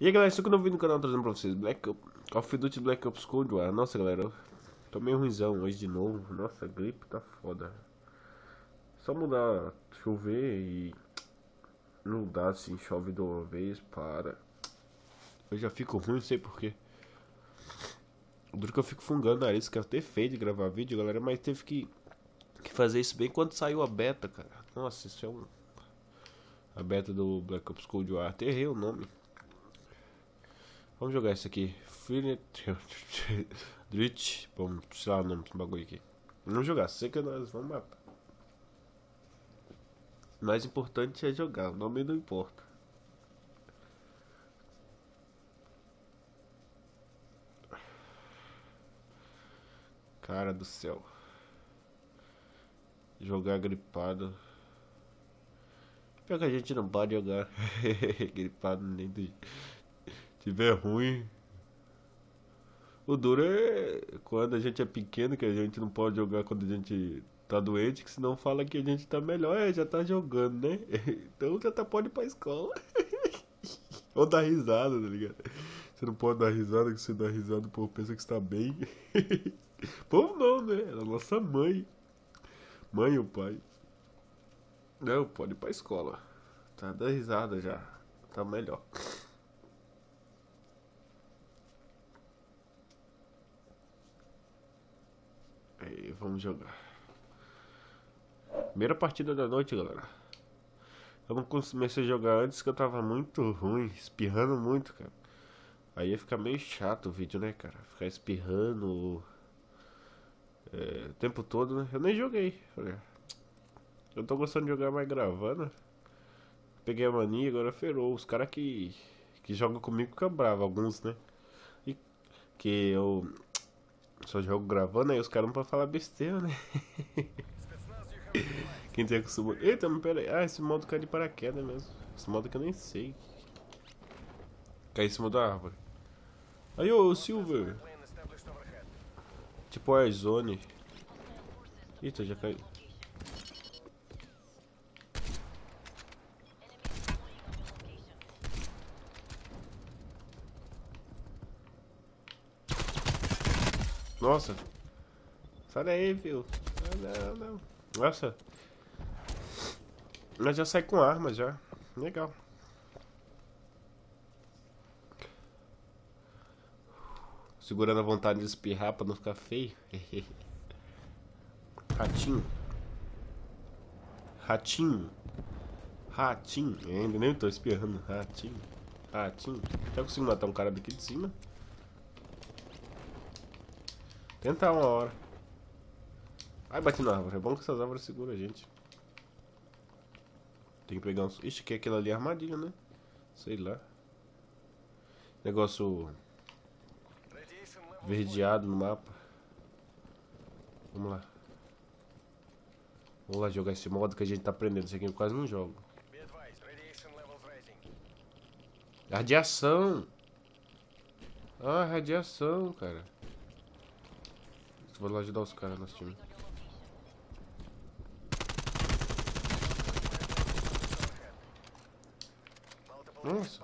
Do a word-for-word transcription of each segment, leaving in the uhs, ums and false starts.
E aí galera, estou aqui no vídeo no canal trazendo pra vocês Black Ops, Call of Duty Black Ops Cold War. Nossa galera, eu tô meio ruimzão hoje de novo. Nossa, a gripe tá foda. Só mudar, chover e não dá assim, chove de uma vez, para. Eu já fico ruim, não sei porquê. Duro que eu fico fungando o nariz, que eu até feio de gravar vídeo galera, mas teve que, que fazer isso bem quando saiu a beta, cara. Nossa, isso é um... A beta do Black Ops Cold War, até errei o nome. Vamos jogar isso aqui. Free Drit. Vamos sei lá o nome desse bagulho aqui. Vamos jogar, sei que nós vamos matar. O mais importante é jogar, o nome não importa. Cara do céu. Jogar gripado. Pior que a gente não pode jogar gripado nem do... tiver ruim. O duro é quando a gente é pequeno, que a gente não pode jogar quando a gente tá doente, que senão fala que a gente tá melhor, é, já tá jogando, né? Então já tá pode ir pra escola. Ou dar risada, tá ligado? Você não pode dar risada, que você dá risada, o povo pensa que você tá bem. Povo não, né? É a nossa mãe. Mãe ou pai. Não, pode ir pra escola. Tá dando risada já. Tá melhor. Aí, vamos jogar. Primeira partida da noite, galera. Eu não comecei a jogar antes que eu tava muito ruim, espirrando muito, cara. Aí ia ficar meio chato o vídeo, né, cara? Ficar espirrando é, o tempo todo, né? Eu nem joguei. Olha. Eu tô gostando de jogar mais gravando. Peguei a mania, agora ferrou. Os caras que, que jogam comigo ficam bravos, alguns, né? E que eu só jogo gravando, aí os caras não podem falar besteira, né? Quem tem acostumado. Eita, mas pera aí. Ah, esse modo cai de paraquedas mesmo. Esse modo que eu nem sei. Cai em cima da árvore. Aí, ô, Silver. Tipo Airzone. Eita, já caiu. Nossa. Sai daí, viu? Não, não, não. Nossa. Mas já sai com arma já. Legal. Segurando a vontade de espirrar pra não ficar feio. Ratinho. Ratinho. Ratinho. Eu ainda nem tô espirrando. Ratinho. Ratinho. Já consigo matar um cara daqui de cima? Tentar uma hora. Ai, bati na árvore. É bom que essas árvores seguram a gente. Tem que pegar uns... Ixi, que é aquilo ali é armadilha, né? Sei lá. Negócio... verdeado no mapa. Vamos lá. Vamos lá jogar esse modo que a gente tá aprendendo. Isso aqui eu quase não jogo. Radiação! Ah, radiação, cara. Vou lá ajudar os caras no nosso time. Nossa.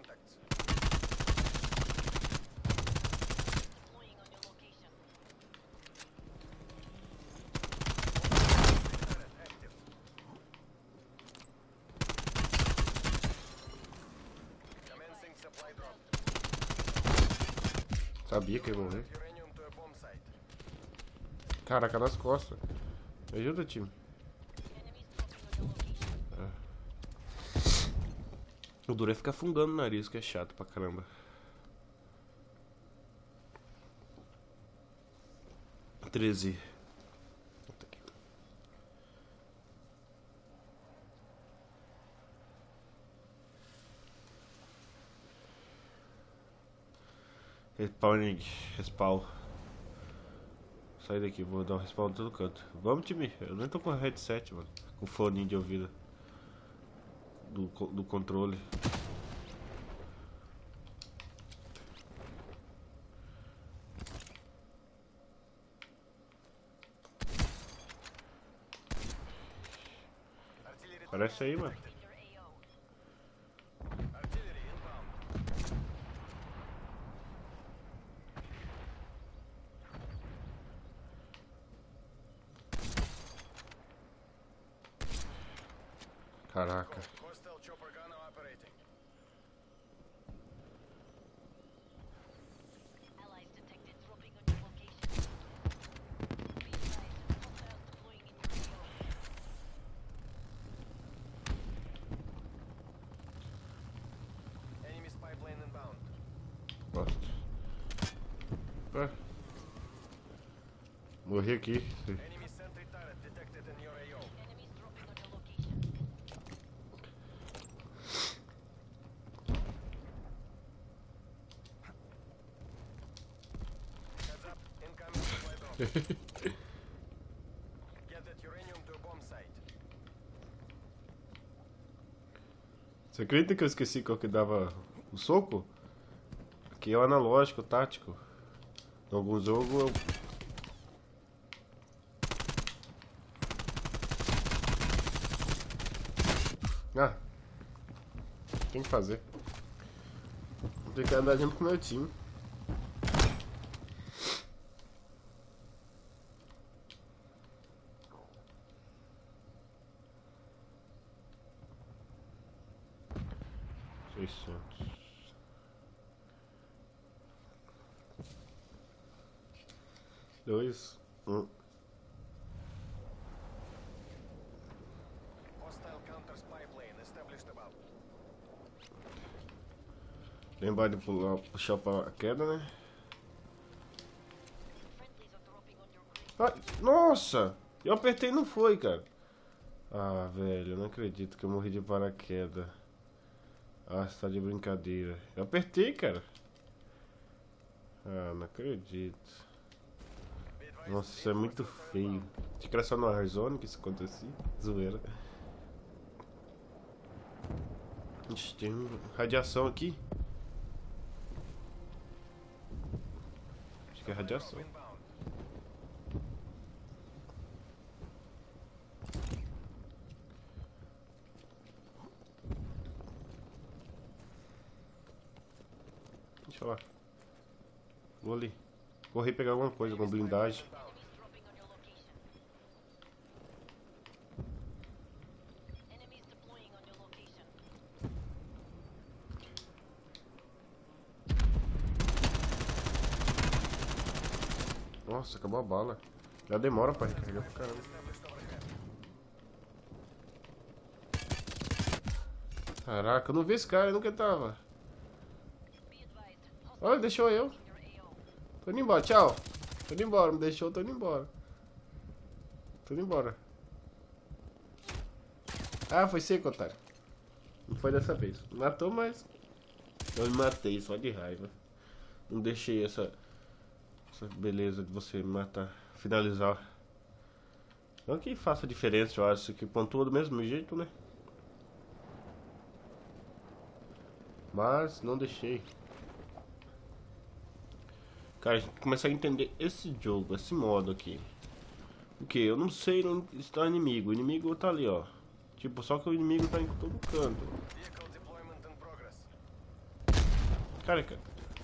Sabia que ia morrer. Caraca, nas costas. Me ajuda, time. Ah. O duro é ficar fungando o nariz, que é chato pra caramba. treze. Respawning. Respawn. Sai daqui, vou dar um respawn em todo canto. Vamos, time. Eu nem tô com headset, mano. Com fone de ouvido. Do, do controle. Parece aí, mano. Caraca. Bosta. Ah. Morri aqui. Você acredita que eu esqueci qual que dava o soco? Aqui é o analógico, o tático. Em algum jogo eu... Ah, tem que fazer. Vou ter que andar junto com o meu time. seiscentos. Dois, um. Lembrar de pular, puxar pra queda, né? Ah, nossa! Eu apertei e não foi, cara. Ah, velho, eu não acredito que eu morri de paraquedas. Ah, você tá de brincadeira. Eu apertei, cara. Ah, não acredito. Nossa, isso é muito feio. Acho que era só no Warzone que isso acontecia. Zoeira. Ixi, tem radiação aqui. Acho que é radiação. Deixa eu lá. Vou ali. Correr pegar alguma coisa, alguma blindagem. Nossa, acabou a bala. Já demora pra recarregar pra caramba. Caraca, eu não vi esse cara, ele nunca tava. Olha, deixou eu. Tô indo embora, tchau. Tô indo embora, me deixou, tô indo embora. Tô indo embora. Ah, foi seco, otário. Não foi dessa vez. Matou, mas... eu me matei, só de raiva. Não deixei essa... essa beleza de você me matar. Finalizar. Não que faça diferença, eu acho que pontua do mesmo jeito, né? Mas não deixei. Cara, a gente começa a entender esse jogo, esse modo aqui. O que? Eu não sei onde está o inimigo. O inimigo tá ali, ó. Tipo, só que o inimigo tá em todo canto. Cara, cara.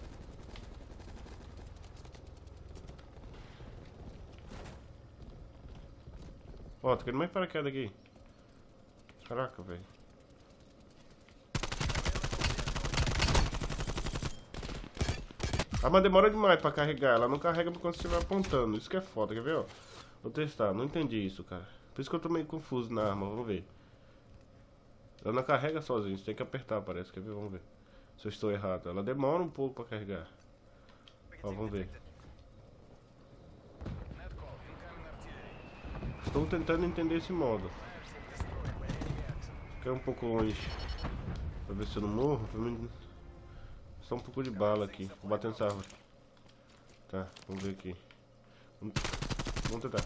Ó, tô querendo mais paraquedas aqui. Caraca, velho. Ah, mas demora demais pra carregar. Ela não carrega quando você estiver apontando. Isso que é foda, quer ver, ó? Vou testar. Não entendi isso, cara. Por isso que eu tô meio confuso na arma. Vamos ver. Ela não carrega sozinha. Você tem que apertar, parece. Quer ver? Vamos ver. Se eu estou errado. Ela demora um pouco pra carregar. Ó, vamos ver. Estou tentando entender esse modo. Fiquei um pouco longe. Pra ver se eu não morro. Pra mim... só um pouco de bala aqui. Vou bater nessa árvore. Tá, vamos ver aqui. Vamos, vamos tentar.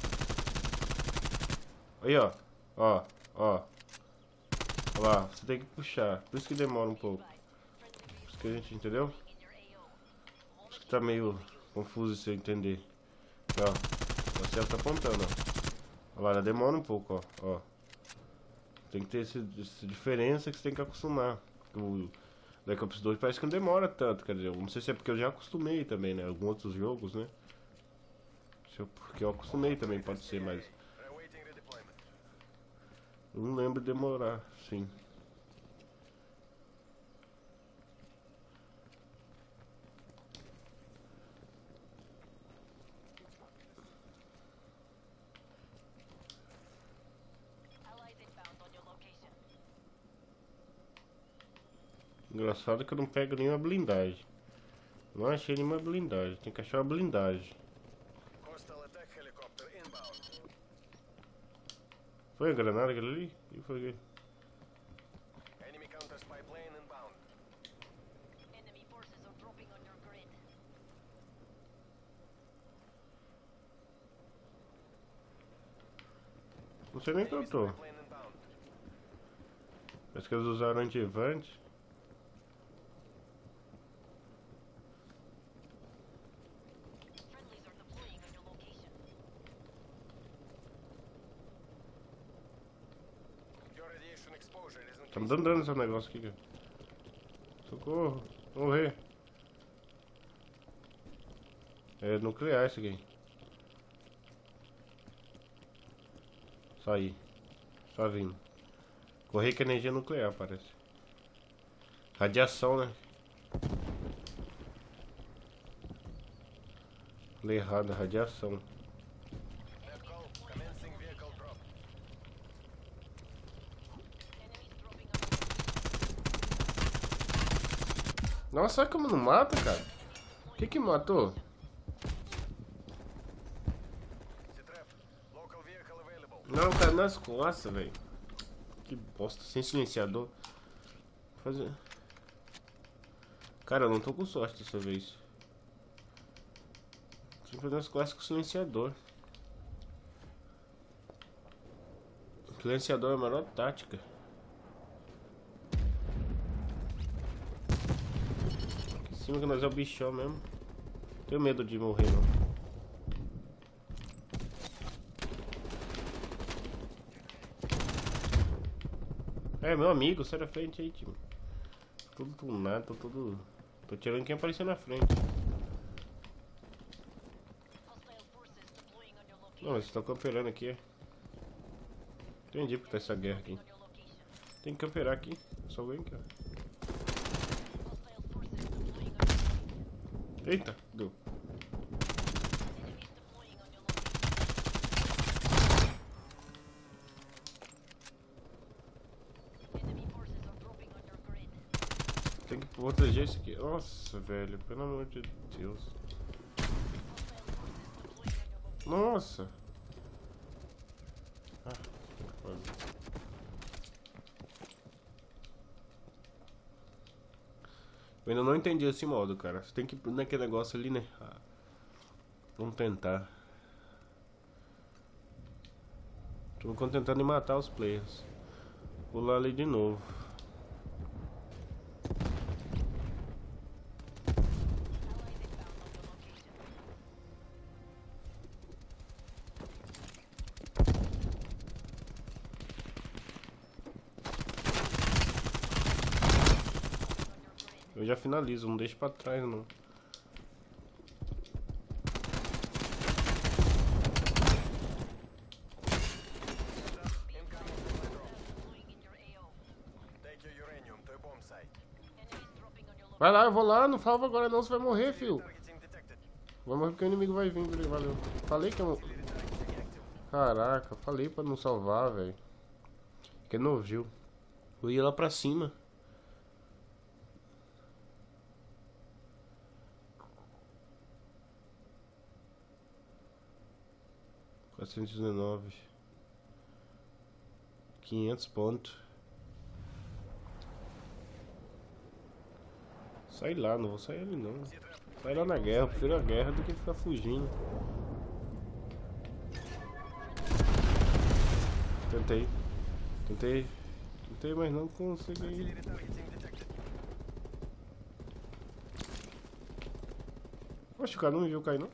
Aí, ó. Ó, ó. Olha lá, você tem que puxar. Por isso que demora um pouco. Por isso que a gente entendeu? Por isso que tá meio confuso você entender. Ó, o céu tá apontando, ó. Olha lá, ela demora um pouco, ó. Ó. Tem que ter esse, essa diferença que você tem que acostumar. O Black Ops dois parece que não demora tanto, quer dizer, não sei se é porque eu já acostumei também, né? Alguns outros jogos, né? Se eu, porque eu acostumei também, pode ser, mas... Eu não lembro de demorar, sim. Engraçado que eu não pego nenhuma blindagem. Não achei nenhuma blindagem. Tem que achar uma blindagem. Foi a granada aquele ali? E foi aquele? Não sei nem que eu tô. Parece que eles usaram antivante. Tá me dando dano esse negócio aqui, cara. Socorro. Vamos morrer. É nuclear isso aqui. Saí. Só vindo. Correr com energia nuclear, parece. Radiação, né? Falei errado, radiação. Nossa, olha como não mata, cara. O que que matou? Não, cara, nas costas, velho. Que bosta, sem silenciador. Vou fazer. Cara, eu não tô com sorte dessa vez. Tinha que fazer nas costas com silenciador. Silenciador é a melhor tática. Aqui em cima que nós é o bichão mesmo. Tenho medo de morrer, não. É, meu amigo, sai da frente aí, time. Tudo tunado, tô tudo... Tô tirando quem apareceu na frente. Não, eles estão camperando aqui. Entendi porque tá essa guerra aqui. Tem que camperar aqui. Só alguém aqui, ó. Eita, deu. Tem que proteger isso aqui. Nossa, velho, pelo amor de Deus. Nossa. Ah, tem que fazer. Eu ainda não entendi esse modo, cara. Você tem que ir naquele negócio ali, né? Ah, vamos tentar. Tô me contentando em matar os players. Vou lá ali de novo. Eu já finalizo, não deixo pra trás não. Vai lá, eu vou lá, não salva agora não, você vai morrer, filho. Vai morrer porque o inimigo vai vir, valeu. Falei que eu não... Caraca, falei pra não salvar, velho. Que não viu. Eu ia lá pra cima. quatrocentos e dezenove. quinhentos pontos. Sai lá, não vou sair ali não. Sai lá na guerra, eu prefiro a guerra do que ficar fugindo. Tentei. Tentei. Tentei, mas não consegui. Oxe, o cara não me viu cair não.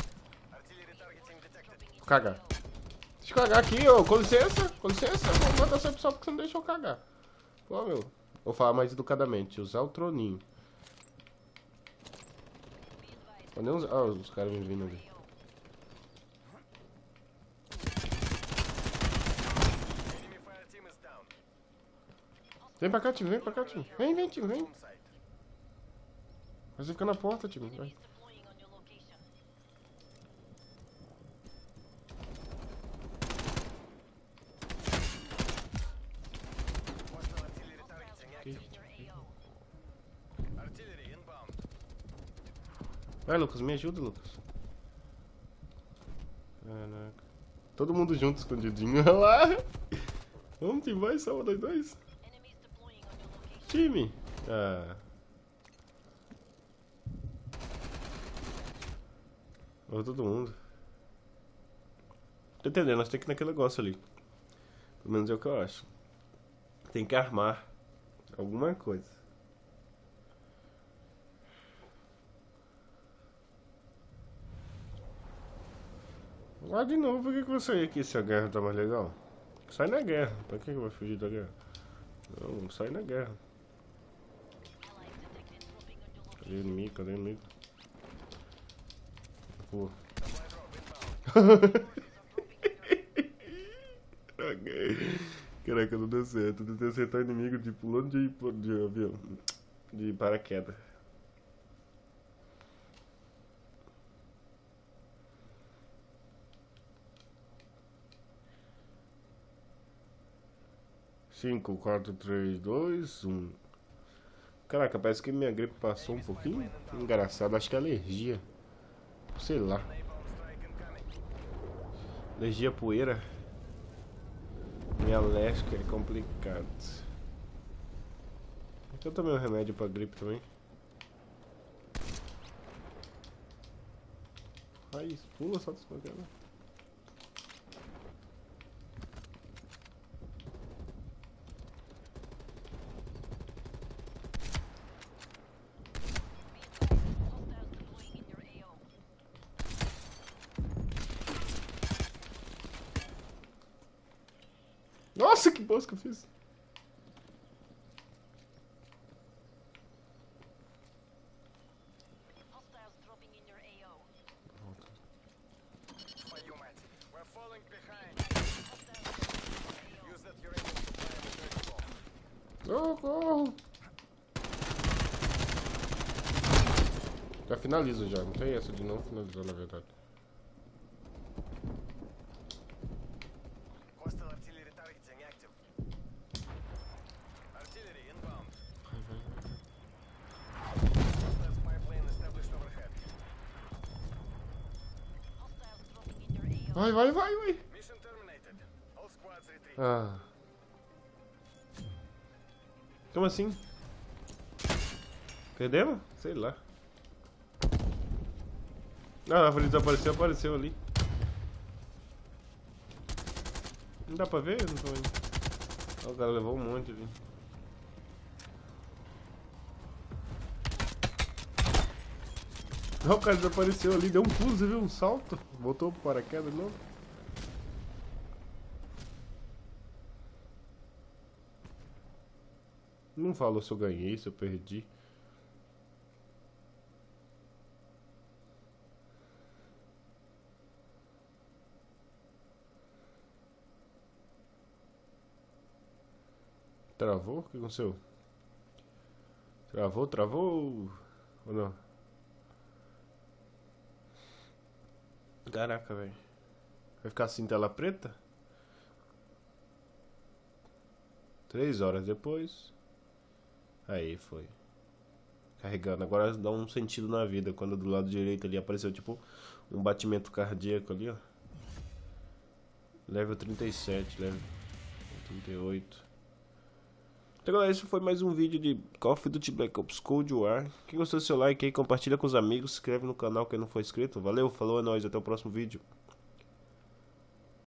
Vou cagar. Deixa eu cagar aqui, ô. Com licença, com licença. Vou matar essa pessoa porque você não deixou eu cagar. Pô, meu. Vou falar mais educadamente. Usar o troninho. Vou nem usar. Ah, os caras me vindo ali. Vem pra cá, time, vem pra cá, time. Vem, vem, time, vem. Mas você fica na porta, time. Vai. Vai, Lucas, me ajuda, Lucas. Caraca. Todo mundo junto, escondidinho. Olha lá. Vamos, time, vai, salva nós dois. Time. Ah. Olha todo mundo. Tô entendendo, nós temos que ir naquele negócio ali. Pelo menos é o que eu acho. Tem que armar alguma coisa. Ah, de novo, por que que você ia aqui se a guerra tá mais legal? Sai na guerra. Pra que que vai fugir da guerra? Não, sai na guerra. Cadê o inimigo? Cadê o inimigo? Pô. Caraca, não deu certo. Eu tentei acertar o inimigo de pulando de, de avião. De paraquedas. cinco, quatro, três, dois, um. Caraca, parece que minha gripe passou um pouquinho. Engraçado, acho que é alergia. Sei lá. Alergia à poeira. Minha alérgica é complicado. Eu tomei um remédio pra gripe também. Ai, pula só dos programas. Nossa, que bosta que eu fiz. Socorro! Já finalizo já, não tem essa de não finalizar na verdade. Vai, vai, vai, vai. Ah. Como assim? Perdemos? Sei lá. Ah, a árvore desapareceu, apareceu ali. Não dá pra ver? Não tô vendo. Ah, o cara levou um monte ali. Ah, o cara desapareceu ali, deu um pulo, você viu? Um salto. Voltou pro paraquedas de novo. Não falou se eu ganhei, se eu perdi. Travou? O que aconteceu? Travou, travou ou não? Caraca, velho. Vai ficar assim tela preta? Três horas depois. Aí, foi. Carregando. Agora dá um sentido na vida. Quando do lado direito ali apareceu tipo um batimento cardíaco ali, ó. Level trinta e sete, level trinta e oito. Então galera, esse foi mais um vídeo de Call of Duty Black Ops Cold War. Quem gostou do seu like aí, compartilha com os amigos, se inscreve no canal quem não for inscrito. Valeu, falou, é nóis, até o próximo vídeo.